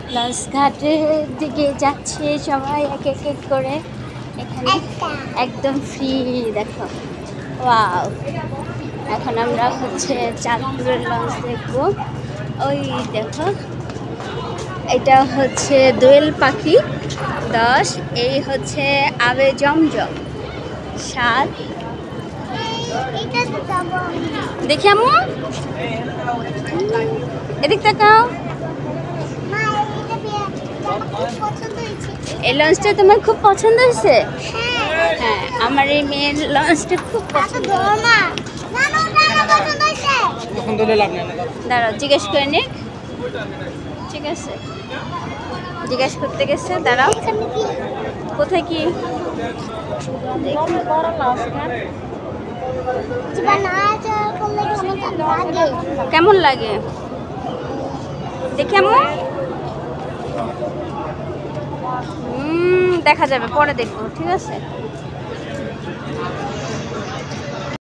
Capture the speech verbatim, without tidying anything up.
Launch ঘাটের দিকে যাচ্ছে সবাই এক এক এক করে। এখানে একদম ফ্রি, দেখো ওয়াও। এখন আমরা হচ্ছে চাঁদপুরের লঞ্চ দেখবো। ওই দেখো, এটা হচ্ছে দোয়েল পাখি দশ, এই হচ্ছে আবে জমজম সাত। দেখি আম্মু, এদিক তাকাও। এই লঞ্চটা তোমার খুব পছন্দ হয়েছে? হ্যাঁ, আমার এই মেয়ের লঞ্চটা খুব পছন্দ। দাঁড়াও, জিজ্ঞেস করে নিক। ঠিক আছে, জিজ্ঞেস করতে গেছে। দাঁড়াও, কোথায় কি কেমন লাগে দেখি আম্মু। হুম, দেখা যাবে, পরে দেখবো। ঠিক আছে।